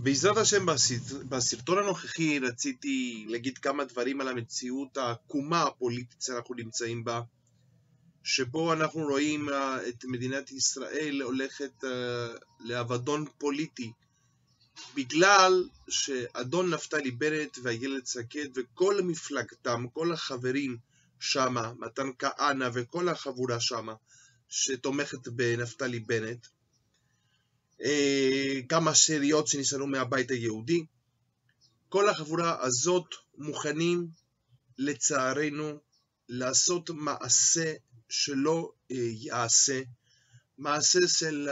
בעזרת השם בסרטון הנוכחי רציתי להגיד כמה דברים על המציאות העקומה הפוליטית שאנחנו נמצאים בה, שבו אנחנו רואים את מדינת ישראל הולכת לאבדון פוליטי, בגלל שאדון נפתלי בנט ואיילת שקד וכל מפלגתם, כל החברים שם, מתן כהנא וכל החבורה שם שתומכת בנפתלי בנט, כמה שאריות שנשארו מהבית היהודי, כל החבורה הזאת מוכנים לצערנו לעשות מעשה שלא יעשה, מעשה של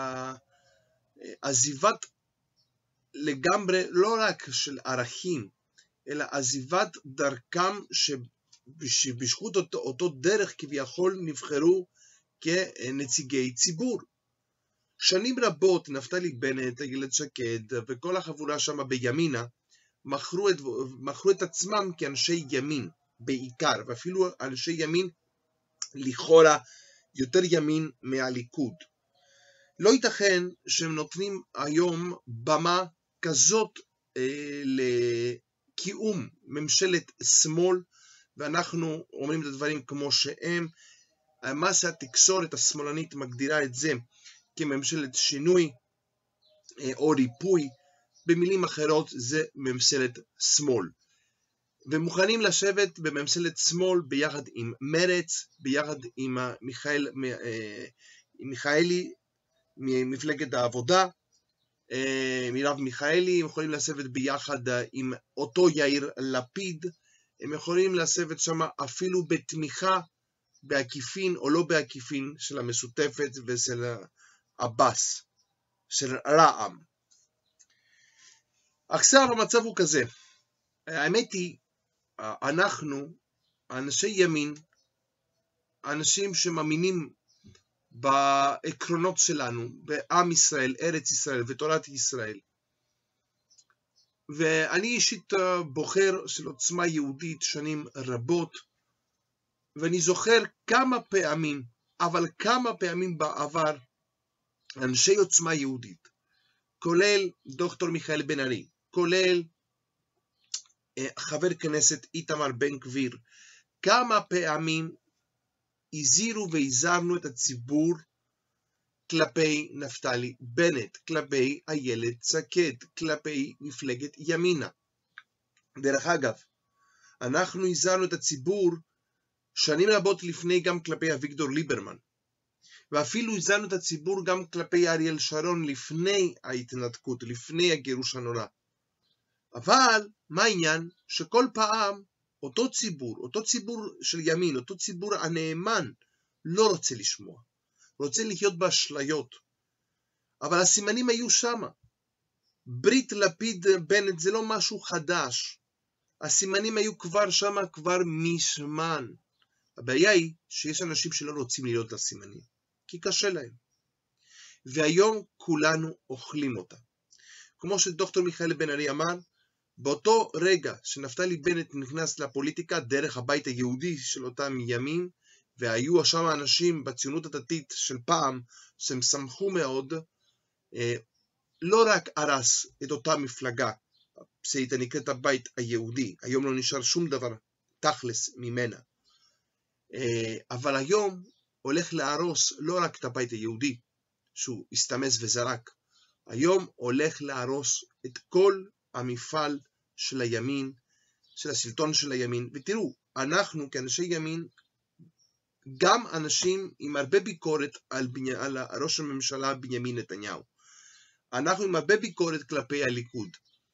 עזיבת לגמרי, לא רק של ערכים, אלא עזיבת דרכם שבזכות אותו דרך כביכול נבחרו כנציגי ציבור. שנים רבות נפתלי בנט, איילת שקד וכל החבורה שם בימינה מכרו את עצמם כאנשי ימין בעיקר, ואפילו אנשי ימין לכאורה יותר ימין מהליכוד. לא ייתכן שהם נותנים היום במה כזאת לקיום ממשלת שמאל, ואנחנו אומרים את הדברים כמו שהם. המסה התקשורת השמאלנית מגדירה את זה כממשלת שינוי או ריפוי, במילים אחרות זה ממשלת שמאל, ומוכנים לשבת בממשלת שמאל ביחד עם מרץ, ביחד עם מיכאלי ממפלגת העבודה, מרב מיכאלי, הם יכולים לשבת ביחד עם אותו יאיר לפיד, הם יכולים לשבת שם אפילו בתמיכה בעקיפין או לא בעקיפין של המשותפת ושל עבאס, של רע"מ. עכשיו המצב הוא כזה, האמת היא, אנחנו, אנשי ימין, אנשים שמאמינים בעקרונות שלנו, בעם ישראל, ארץ ישראל ותורת ישראל, ואני אישית בוחר של עוצמה יהודית שנים רבות, ואני זוכר כמה פעמים, אבל כמה פעמים בעבר, אנשי עוצמה יהודית, כולל דוקטור מיכאל בן ארי, כולל חבר כנסת איתמר בן גביר, כמה פעמים הזהירו והזהרנו את הציבור כלפי נפתלי בנט, כלפי איילת שקד, כלפי מפלגת ימינה. דרך אגב, אנחנו הזהרנו את הציבור שנים רבות לפני גם כלפי אביגדור ליברמן, ואפילו הזהרנו את הציבור גם כלפי אריאל שרון לפני ההתנתקות, לפני הגירוש הנורא. אבל מה העניין? שכל פעם אותו ציבור של ימין, אותו ציבור הנאמן, לא רוצה לשמוע, רוצה לחיות באשליות. אבל הסימנים היו שם. ברית לפיד בנט זה לא משהו חדש. הסימנים היו כבר שם, כבר מזמן. הבעיה היא שיש אנשים שלא רוצים להיות לסימנים, כי קשה להם. והיום כולנו אוכלים אותה. כמו שדוקטור מיכאל בן ארי אמר, באותו רגע שנפתלי בנט נכנס לפוליטיקה דרך הבית היהודי של אותם ימים, והיו שם אנשים בציונות הדתית של פעם שהם שמחו מאוד, לא רק הרס את אותה מפלגה שהייתה נקראת הבית היהודי, היום לא נשאר שום דבר תכלס ממנה, אבל היום הולך להרוס לא רק את הבית היהודי שהוא הסתמס וזרק, היום הולך להרוס את כל המפעל של הימין, של השלטון של הימין. ותראו, אנחנו כאנשי ימין, גם אנשים עם הרבה ביקורת על ראש הממשלה בנימין נתניהו, אנחנו עם הרבה ביקורת כלפי הליכוד,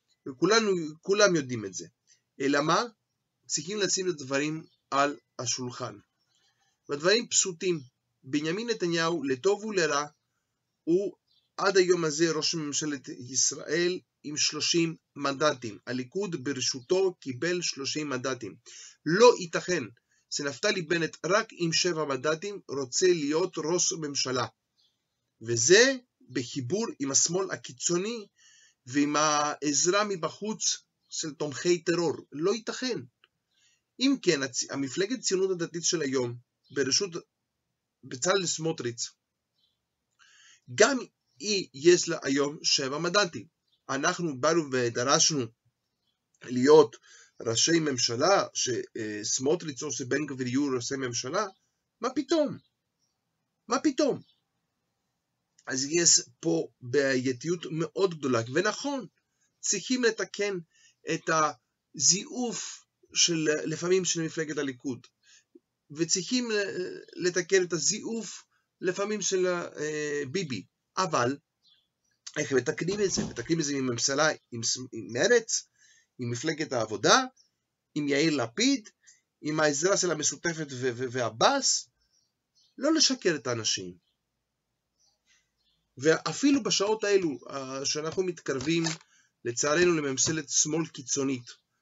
וכולם יודעים את זה. אלא מה? צריכים לשים את הדברים על השולחן. והדברים פשוטים, בנימין נתניהו לטוב ולרע, הוא עד היום הזה ראש ממשלת ישראל עם 30 מנדטים. הליכוד ברשותו קיבל 30 מנדטים. לא ייתכן שנפתלי בנט רק עם 7 מנדטים רוצה להיות ראש ממשלה. וזה בחיבור עם השמאל הקיצוני ועם העזרה מבחוץ של תומכי טרור. לא ייתכן. אם כן, המפלגת ציונות הדתית של היום, ברשות בצלאל סמוטריץ', גם היא יש לה היום 7 מנדטים. אנחנו באנו ודרשנו להיות ראשי ממשלה, שסמוטריץ' או שבן גביר יהיו ראשי ממשלה, מה פתאום? מה פתאום? אז יש פה בעייתיות מאוד גדולה, ונכון, צריכים לתקן את הזיוף לפעמים של מפלגת הליכוד, וצריכים לתקן את הזיוף לפעמים של ביבי, אבל איך מתקנים את זה? מתקנים את זה עם ממשלה, עם מרץ, עם מפלגת העבודה, עם יאיר לפיד, עם העזרה של המשותפת והבאס, לא לשקר את האנשים. ואפילו בשעות האלו שאנחנו מתקרבים לצערנו לממשלת שמאל קיצונית,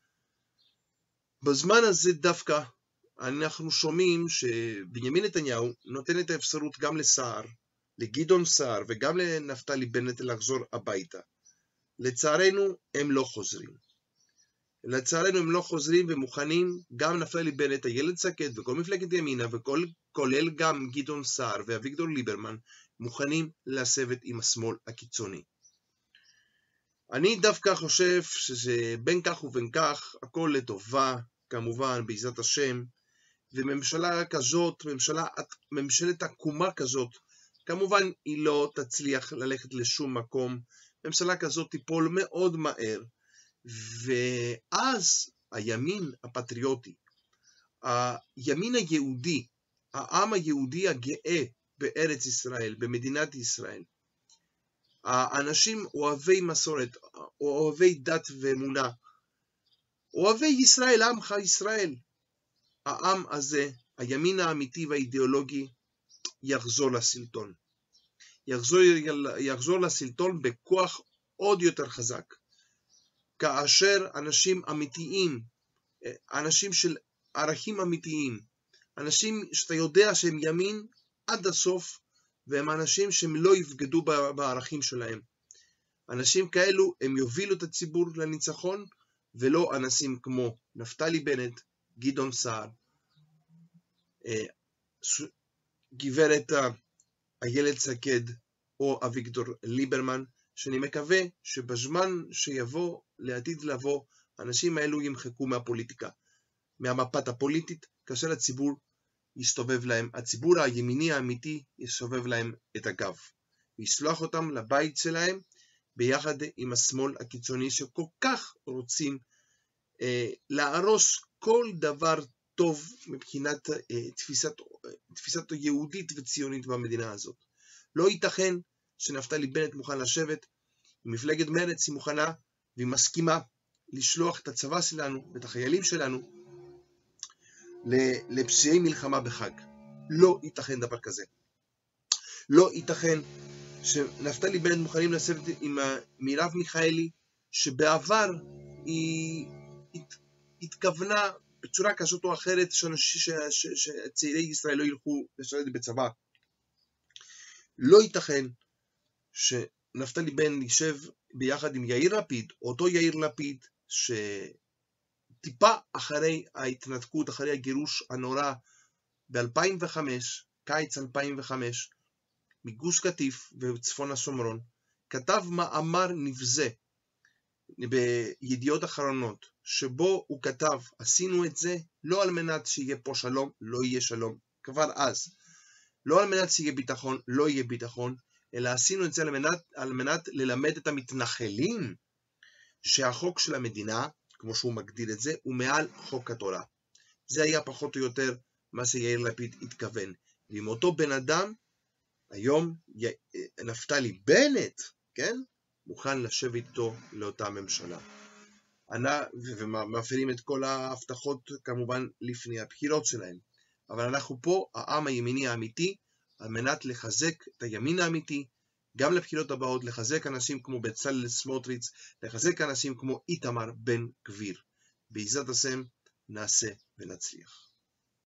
בזמן הזה דווקא אנחנו שומעים שבנימין נתניהו נותן את האפשרות גם לסער, לגדעון סער וגם לנפתלי בנט לחזור הביתה. לצערנו הם לא חוזרים. לצערנו הם לא חוזרים ומוכנים, גם נפתלי בנט, איילת שקד וכל מפלגת ימינה וכולל גם גדעון סער ואביגדור ליברמן מוכנים לשבת עם השמאל הקיצוני. אני דווקא חושב שבין כך ובין כך הכל לטובה, כמובן בעזרת השם, וממשלה כזאת, ממשלת עקומה כזאת, כמובן היא לא תצליח ללכת לשום מקום, ממשלה כזאת תיפול מאוד מהר, ואז הימין הפטריוטי, הימין היהודי, העם היהודי הגאה בארץ ישראל, במדינת ישראל, האנשים אוהבי מסורת, אוהבי דת ואמונה, אוהבי ישראל, עמך ישראל, העם הזה, הימין האמיתי והאידיאולוגי, יחזור לשלטון. יחזור לשלטון בכוח עוד יותר חזק. כאשר אנשים אמיתיים, אנשים של ערכים אמיתיים, אנשים שאתה יודע שהם ימין עד הסוף, והם אנשים שהם לא יבגדו בערכים שלהם. אנשים כאלו הם יובילו את הציבור לניצחון, ולא אנשים כמו נפתלי בנט, גדעון סער, גברת איילת שקד או אביגדור ליברמן, שאני מקווה שבזמן שיבוא, לעתיד לבוא, האנשים האלו ימחקו מהפוליטיקה, מהמפת הפוליטית, כאשר הציבור יסתובב להם, הציבור הימיני האמיתי יסובב להם את הגב, ויסלוח אותם לבית שלהם, ביחד עם השמאל הקיצוני שכל כך רוצים להרוס כל דבר טוב מבחינת תפיסת יהודית וציונית במדינה הזאת. לא ייתכן שנפתלי בנט מוכן לשבת, מפלגת מרץ היא מוכנה והיא מסכימה לשלוח את הצבא שלנו ואת החיילים שלנו לפשעי מלחמה בחג. לא ייתכן דבר כזה. לא ייתכן שנפתלי בנט מוכנים לשבת עם מרב מיכאלי, שבעבר היא התכוונה בצורה כזאת או אחרת שצעירי ישראל לא ילכו לשרת בצבא. לא ייתכן שנפתלי בנט יישב ביחד עם יאיר לפיד, אותו יאיר לפיד שטיפה אחרי ההתנתקות, אחרי הגירוש הנורא ב-2005, קיץ 2005, מגוש קטיף וצפון השומרון, כתב מאמר נבזה בידיעות אחרונות, שבו הוא כתב, עשינו את זה לא על מנת שיהיה פה שלום, לא יהיה שלום, כבר אז, לא על מנת שיהיה ביטחון, לא יהיה ביטחון, אלא עשינו את זה על מנת ללמד את המתנחלים, שהחוק של המדינה, כמו שהוא מגדיר את זה, הוא מעל חוק התורה. זה היה פחות או יותר מה שיאיר לפיד התכוון. ועם אותו בן אדם, היום נפתלי בנט, כן? מוכן לשבת איתו לאותה ממשלה. ומאפיינים את כל ההבטחות כמובן לפני הבחירות שלהם. אבל אנחנו פה, העם הימיני האמיתי, על מנת לחזק את הימין האמיתי, גם לבחירות הבאות, לחזק אנשים כמו בצלאל סמוטריץ', לחזק אנשים כמו איתמר בן גביר. בעזרת השם נעשה ונצליח.